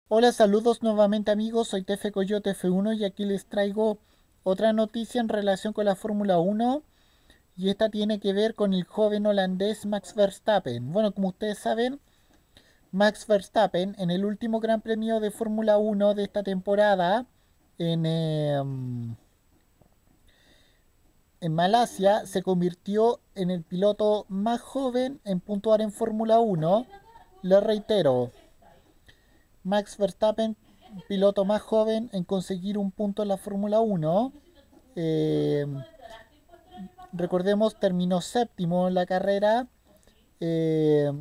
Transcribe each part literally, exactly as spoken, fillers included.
Hola, saludos nuevamente amigos, soy Tefe Coyote F uno y aquí les traigo otra noticia en relación con la Fórmula uno y esta tiene que ver con el joven holandés Max Verstappen. Bueno, como ustedes saben, Max Verstappen en el último Gran Premio de Fórmula uno de esta temporada en, eh, en Malasia se convirtió en el piloto más joven en puntuar en Fórmula uno. Le reitero, Max Verstappen, piloto más joven en conseguir un punto en la Fórmula uno. Eh, Recordemos, terminó séptimo en la carrera. Eh,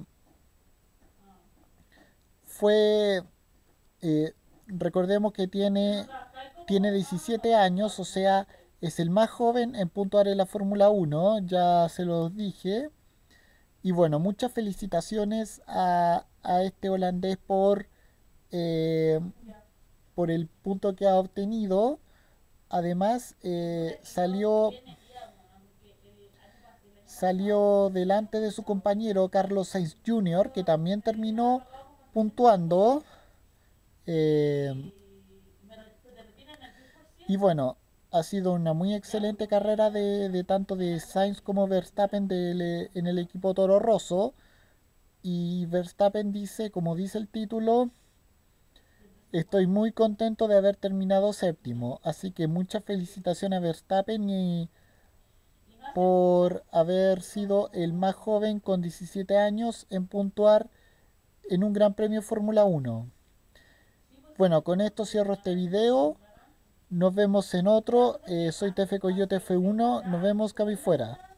fue, eh, Recordemos que tiene, tiene diecisiete años, o sea, es el más joven en puntuar en la Fórmula uno, ya se los dije. Y bueno, muchas felicitaciones a, a este holandés por, eh, por el punto que ha obtenido. Además, eh, salió, salió delante de su compañero Carlos Sainz junior, que también terminó puntuando. eh, y bueno, ha sido una muy excelente carrera de, de tanto de Sainz como Verstappen del, eh, en el equipo Toro Rosso. Y Verstappen dice, como dice el título, estoy muy contento de haber terminado séptimo. Así que muchas felicitaciones a Verstappen y por haber sido el más joven con diecisiete años en puntuar en un Gran Premio Fórmula uno. Bueno, con esto cierro este video. Nos vemos en otro. Eh, soy Tefe Coyote F uno. Nos vemos, Cabi fuera.